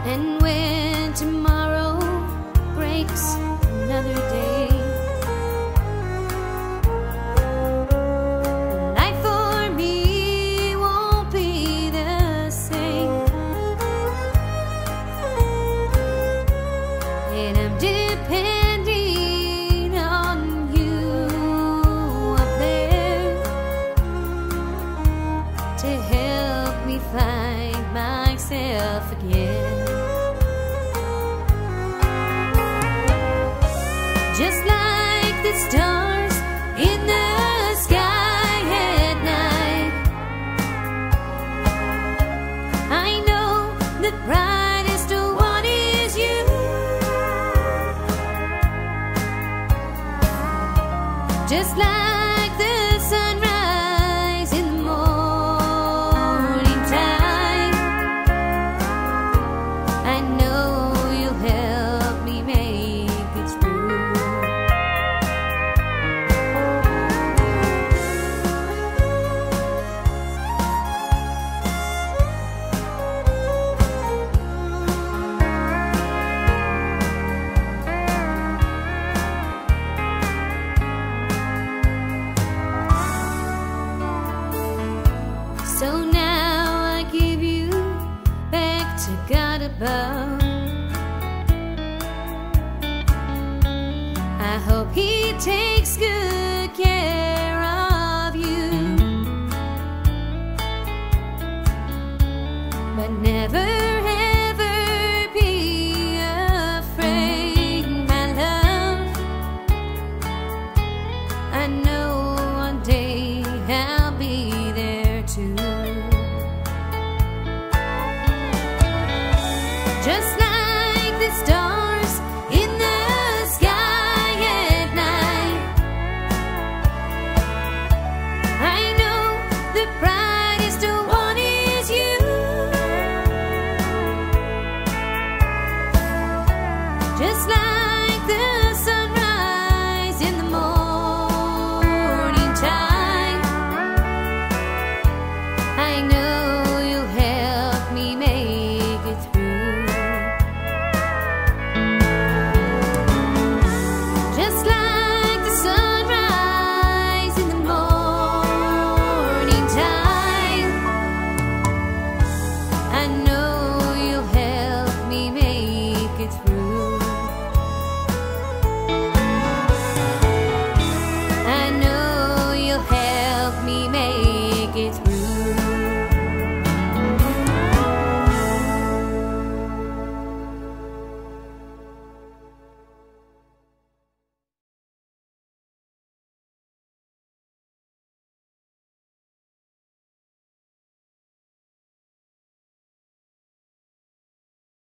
And when tomorrow breaks another day, life for me won't be the same. And I'm depending on you up there to help me find myself again. Just like the stars in the sky at night, I know the brightest one is you. Just like the sunrise in the morning time, I know you'll help me make it through. So now I give you back to God above. I hope He takes good care of you, but never ever be afraid, my love. I know one day I'll be there too. Just